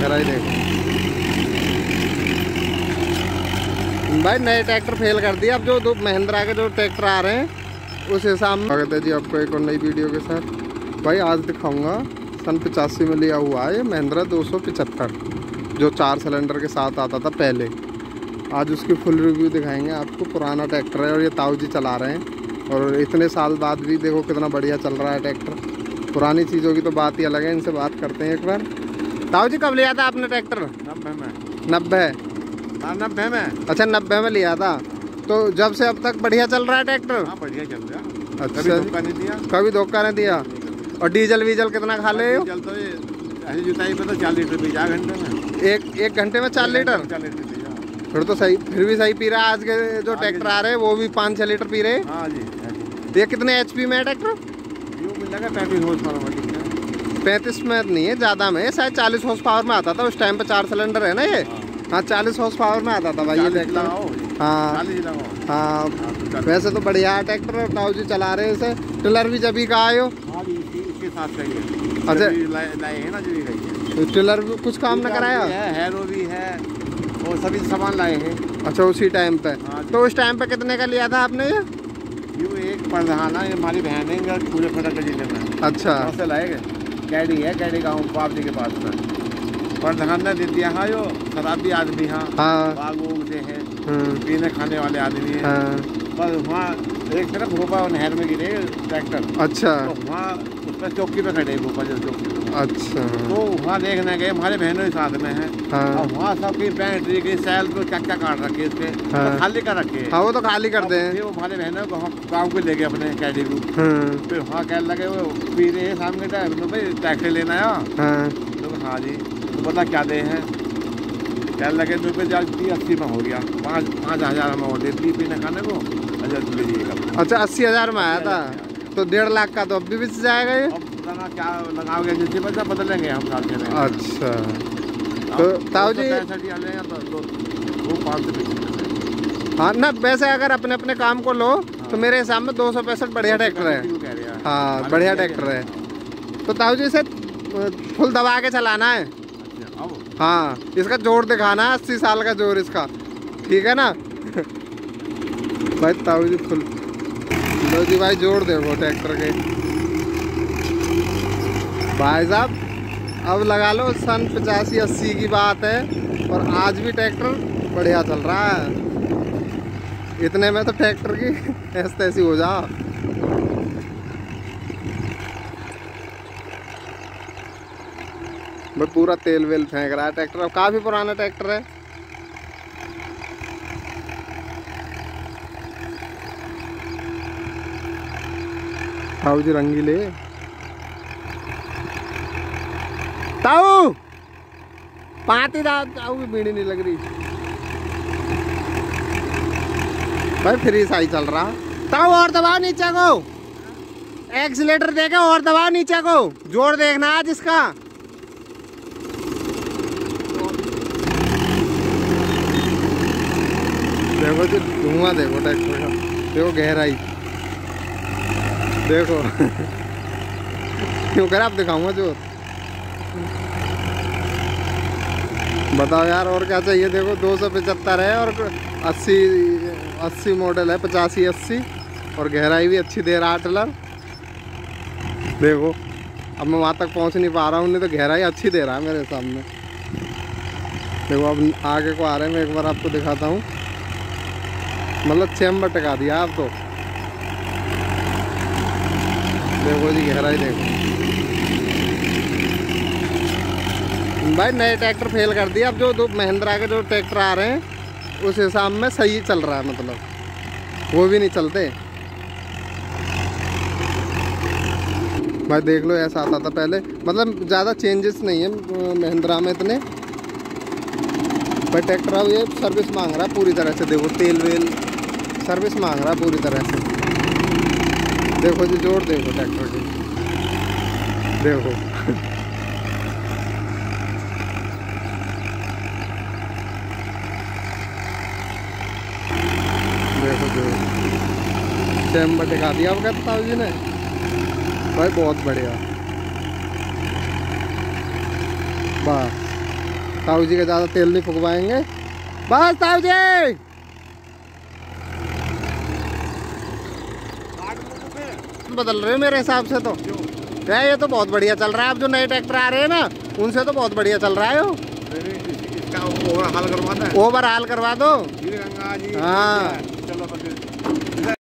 गहराई देखो भाई। नए ट्रैक्टर फेल कर दिया। अब जो दो महिंद्रा के जो ट्रैक्टर आ रहे हैं उस हिसाब में। स्वागत है जी आपको एक और नई वीडियो के साथ। भाई आज दिखाऊंगा सन 85 में लिया हुआ है महिंद्रा 275 जो 4 सिलेंडर के साथ आता था पहले। आज उसकी फुल रिव्यू दिखाएंगे आपको। पुराना ट्रैक्टर है और ये ताऊ जी चला रहे हैं और इतने साल बाद भी देखो कितना बढ़िया चल रहा है ट्रैक्टर। पुरानी चीज़ों की तो बात ही अलग है। इनसे बात करते हैं एक बार। ताऊ जी कब लिया था आपने ट्रैक्टर? 90 में। 90? हाँ 90 में। अच्छा 90 में लिया था। तो जब से अब तक बढ़िया चल रहा है ट्रैक्टर? हाँ बढ़िया चल रहा है। अच्छा, कभी धोखा नहीं दिया। कभी धोखा नहीं दिया। और डीजल वीजल कितना खा ले हो? डीजल तो ये ऐसी जुताई पे तो 4 लीटर पी जा घंटे में। एक घंटे में 4 लीटर? 4 लीटर पी जा। फिर तो सही, फिर भी सही पी रहा है। आज के जो ट्रैक्टर आ रहे हैं वो भी 5-6 लीटर पी रहे हैं। हाँ जी। ये कितने एचपी में है ट्रैक्टर? यूँ मिलेगा 35 हॉर्स पावर में। 35 में नहीं है, ज़्यादा में है। शायद 40 हॉर्स पावर में आता था उस टाइम पे। 4 सिलेंडर है ना ये। हाँ 40 हॉर्स पावर में आता था भाई ये ट्रैक्टर। हाँ हाँ वैसे तो बढ़िया है ट्रैक्टर। ताऊ जी चला रहे हैं इसे। टिलर भी जब ही का आए हो? इसके साथ सही है। अच्छा लाए है ना जो भी गई है। टिलर भी कुछ काम ना कराया? हैरो भी है और सभी सामान लाए हैं। अच्छा उसी टाइम पे। तो उस टाइम पे कितने का लिया था आपने ये? यूँ एक परधाना ये हमारी बहन है पूरे फटक जिले में। अच्छा से लाएगा। कैडी है, कैडी गाँव बाप जी के पास में। परधान ने दे दिया। हाँ यो शराबी आदमी। हाँ बाग उगते हैं पीने खाने वाले आदमी है। बस वहाँ एक तरफ भोपा नहर में गिरे ट्रैक्टर। अच्छा तो वहाँ उस पर चौकी पे खड़े भोपा जो चौकी पे। अच्छा तो वहाँ देखने गए हमारे बहनों के साथ में है। और वहाँ सबकी बैटरी की सेल को क्या काट रखे इसके तो खाली कर रखे। हाँ वो तो खाली कर दे। वो हमारे बहनों को गाँव को ले गए अपने कैडी को। फिर वहाँ कहने लगे वो पी रहे हैं शाम के टाइम। तो भाई ट्रैक्टर लेना है? तो हाँ जी। तो पता क्या दे हैं? कहने लगे रुपये 80 में हो गया। 5,000 में और देती पीने खाने को। अच्छा 80,000 में आया था तो 1.5 लाख का तो अब भी बेच जाएगा ये। अब क्या लगाओगे जिससे पैसा बदलेंगे हम साथ में। अच्छा तो ताऊ जी हाँ ना वैसे अगर अपने अपने काम को लो तो मेरे हिसाब में 265 बढ़िया ट्रैक्टर है। हाँ बढ़िया ट्रैक्टर है। तो ताऊ जी इसे फुल दबा के चलाना है। हाँ इसका जोर दिखाना है। 80 साल का जोर इसका। ठीक है ना भाई? ताऊ जी फुल लो जी भाई जोर देखो ट्रैक्टर के भाई साहब। अब लगा लो सन 85-80 की बात है और आज भी ट्रैक्टर बढ़िया चल रहा है। इतने में तो ट्रैक्टर की ऐसी तैसी हो जा। भाई पूरा तेल वेल फेंक रहा है ट्रैक्टर। अब काफ़ी पुराना ट्रैक्टर है। ताऊ जी रंगीले। ताऊ पाती ताऊ की बीड़ी नहीं लग रही भाई। फ्री साई चल रहा। ताऊ और दबाओ नीचे को। एक्सीलेटर देके और दबाओ नीचे को। जोर देखना आज इसका। देखो जो धुआं देखो ट्रैक्टर का। देखो गहराई देखो क्यों कर आप दिखाऊंगा जोर। बताओ यार और क्या चाहिए। देखो 275 है और 80 मॉडल है। 85-80 और गहराई भी अच्छी दे रहा है टिलर। देखो अब मैं वहाँ तक पहुँच नहीं पा रहा हूँ। नहीं तो गहराई अच्छी दे रहा है मेरे सामने। देखो अब आगे को आ रहे हैं। मैं एक बार आपको दिखाता हूँ। मतलब चैम्बर टिका दिया आप तो। देखो जी गहराई देखो भाई। नए ट्रैक्टर फेल कर दिया। अब जो दो महिंद्रा के जो ट्रैक्टर आ रहे हैं उस हिसाब में सही चल रहा है। मतलब वो भी नहीं चलते भाई। देख लो ऐसा आता था पहले। मतलब ज़्यादा चेंजेस नहीं है महिंद्रा में इतने। भाई ट्रैक्टर अब ये सर्विस मांग रहा है पूरी तरह से। देखो तेल वेल सर्विस मांग रहा है पूरी तरह से। देखो जी जोर देखो ट्रैक्टर की। देखो देखो जोर चैम्बर टिका दिया अब कहता ताऊ जी ने भाई। बहुत बढ़िया। बस ताऊ जी का ज़्यादा तेल नहीं फुकवाएंगे। बस ताऊ जी बदल रहे हो मेरे हिसाब से तो। क्या ये तो बहुत बढ़िया चल रहा है। अब जो नए ट्रैक्टर आ रहे हैं ना उनसे तो बहुत बढ़िया चल रहा है। इसका ओवरहाल करवा दो। ओवरहाल करवा दो। गंगा जी हाँ